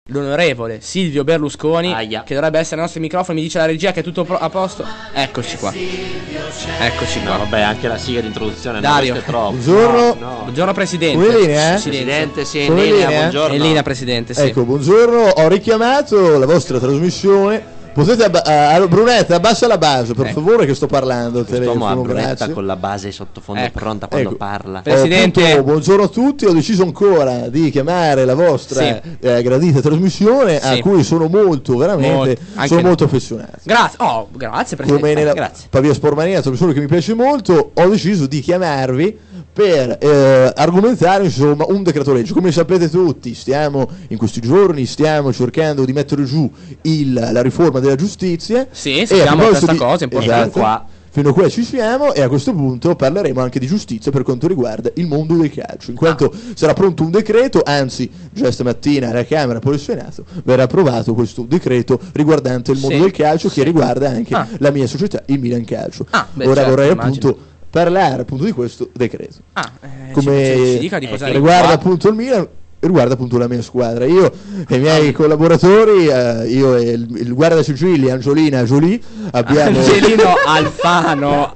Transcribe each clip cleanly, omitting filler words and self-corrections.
l'onorevole Silvio Berlusconi, Aia. che dovrebbe essere ai nostri microfoni. Mi dice la regia che è tutto a posto. Eccoci qua. Eccoci qua. No, vabbè, anche la sigla di introduzione. Dario. No, questo è troppo. Buongiorno. No. Buongiorno Presidente. Come in linea? Presidente, sì, in Come in linea, linea? buongiorno. È in linea Presidente, sì. Ecco, buongiorno, ho richiamato la vostra trasmissione. Potete Brunetta, abbassa la base, per favore, che sto parlando al Quest'uomo ha telefono, Brunetta grazie. con la base sottofondo Ecco. pronta quando Ecco. parla. Presidente. Appunto, buongiorno a tutti, ho deciso ancora di chiamare la vostra gradita trasmissione, Sì. a cui sono molto, veramente, Anche sono noi. molto affezionato. Grazie. Oh, grazie Presidente. Come nella Grazie. Pavia Spormania, trasmissione che mi piace molto, ho deciso di chiamarvi per argomentare insomma un decreto legge. Come sapete tutti, stiamo in questi giorni cercando di mettere giù la riforma della giustizia. Sì, E a sappiamo proposito questa cosa importante. esatto, Qua. fino a qua ci siamo, e a questo punto parleremo anche di giustizia per quanto riguarda il mondo del calcio, in quanto sarà pronto un decreto, anzi già stamattina alla Camera, poi al Senato verrà approvato questo decreto riguardante il mondo Sì. del calcio, che riguarda anche Ah. la mia società, il Milan Calcio. Beh, Ora certo, vorrei immagino. appunto parlare appunto di questo decreto. Come ci dica di cosa riguarda appunto il Milan, riguarda appunto la mia squadra. Io e i miei collaboratori, io e il guarda Sicilia Angiolina Jolie abbiamo Angelino Alfano.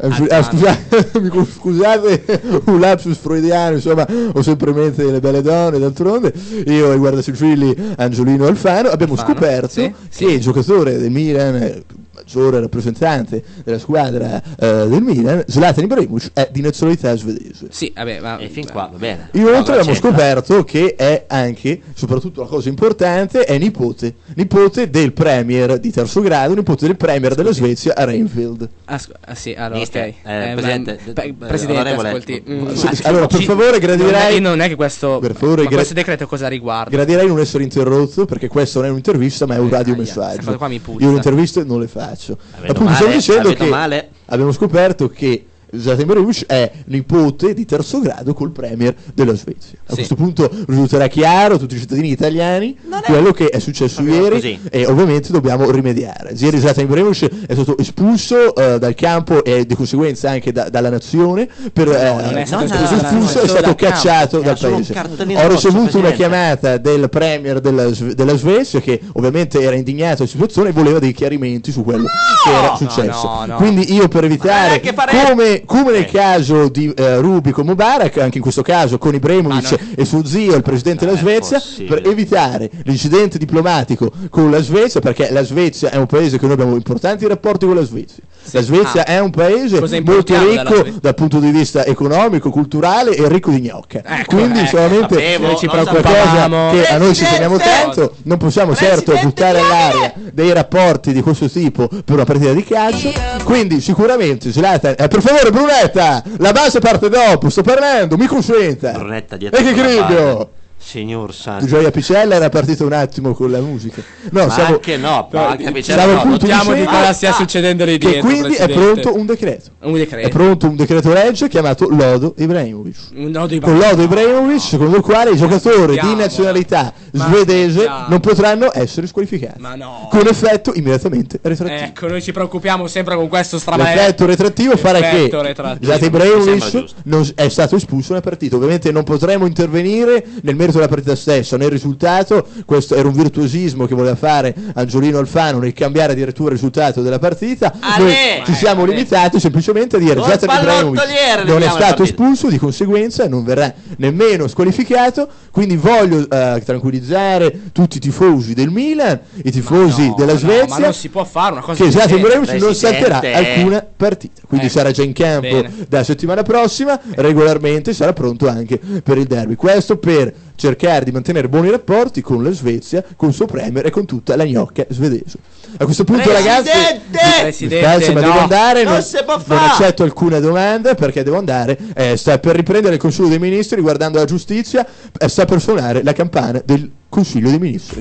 scusate un lapsus freudiano, insomma, ho sempre in mente le belle donne, d'altronde. Io e il guarda Sicilia Angiolino Alfano abbiamo scoperto sì, che il giocatore del Milan, maggiore rappresentante della squadra del Milan, Zlatan Ibrahimovic, è di nazionalità svedese. Sì, vabbè, ma E fin qua va bene. Inoltre No, abbiamo c'entra. scoperto che è anche, soprattutto la cosa importante, è nipote del premier di terzo grado, nipote del premier della Svezia a Reinfeldt. sì, allora, Mister, ok. Presidente, Presidente, onorevole, ascolti. Allora, per favore, gradirei Non è che questo. Per favore, ma questo decreto cosa riguarda? gradirei non essere interrotto, perché questa non è un'intervista ma è un Questa radiomessaggio. cosa qua mi puzza. Io le interviste non le faccio. Vedo Appunto, male, stavo dicendo la vedo che male. abbiamo scoperto che Zlatan Ibrahimovic è nipote di terzo grado col premier della Svezia. A Sì. questo punto risulterà chiaro a tutti i cittadini italiani quello che è successo proprio ieri, così. e ovviamente dobbiamo rimediare. Ieri Zlatan Ibrahimovic è stato espulso dal campo e di conseguenza anche dalla nazione per non è stato espulso, è solo stato dal cacciato campo. dal Era solo un paese. cartellino Ho rosso, ricevuto una Presidente. chiamata del premier della Svezia, che ovviamente era indignato della situazione e voleva dei chiarimenti su quello che era successo. no. Quindi io, per evitare, che farei? come nel caso di Rubi con Mubarak, anche in questo caso con Ibrahimovic e suo zio, il presidente della è Svezia, possibile. per evitare l'incidente diplomatico con la Svezia, perché la Svezia è un paese che noi abbiamo importanti rapporti con la Svezia. La Svezia è un paese Cosa molto importiamo dalla ricco Svezia? dal punto di vista economico, culturale e ricco di gnocca. Quindi solamente sapevo, ci lo preoccupa sapevamo. qualcosa che a noi ci teniamo Presidente! tanto. Non possiamo certo buttare all'aria dei rapporti di questo tipo per una partita di calcio. Quindi sicuramente Zlatan, per favore Brunetta, la base parte dopo, sto parlando, mi consenta. Brunetta dietro E che con la cribbio! base. Signor Santo. Gioia Picella era partito un attimo con la musica. No, Ma anche no, ma anche Picella stavo no. appunto Notiamo di dicendo cosa stia succedendo lì che dietro. quindi è Presidente. pronto un decreto. Un decreto. È pronto un decreto legge chiamato Lodo Ibrahimovic. Un nodo di Con Lodo Ibrahimovic, secondo il quale i giocatori di smettiamola. nazionalità Ma svedese smettiamo. non potranno essere squalificati. Ma no. Con effetto immediatamente retrattivo. Ecco, noi ci preoccupiamo sempre con questo stramaello. L'effetto retrattivo farà che Effetto retrattivo. Zlatan Mi sembra Ibrahimovic giusto. non è stato espulso nella partita. Ovviamente non potremo intervenire nel merito della partita stessa, nel risultato. Questo era un virtuosismo che voleva fare Angiolino Alfano nel cambiare addirittura il risultato della partita. Noi ci siamo limitati semplicemente a dire Con Zlatan Ibrahimovic pallottoliere non è leviamo la stato partita. espulso, di conseguenza non verrà nemmeno squalificato. Quindi voglio tranquillizzare tutti i tifosi del Milan, i tifosi della Svezia, ma non si può fare una cosa che del Zlatan genere. Ibrahimovic non salterà Presidente. alcuna partita, quindi Ecco. sarà già in campo Bene. dalla settimana prossima, regolarmente sarà pronto anche per il derby. Questo per cercare di mantenere buoni rapporti con la Svezia, con il suo premier e con tutta la gnocca svedese. A questo punto, ragazzi, mi Presidente, spiace, ma no. devo andare, Non si può non fare. accetto alcuna domanda perché devo andare. Sta per riprendere il Consiglio dei Ministri riguardando la giustizia, sta per suonare la campana del Consiglio dei Ministri.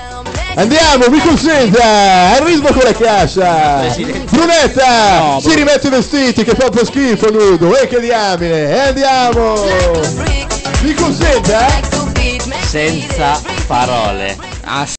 Andiamo, mi consenta, al ritmo con la cassa. Brunetta, No, si rimette i vestiti, che fa un po' schifo nudo, e che diamine, e andiamo. Mi consenta? Senza parole. Ah,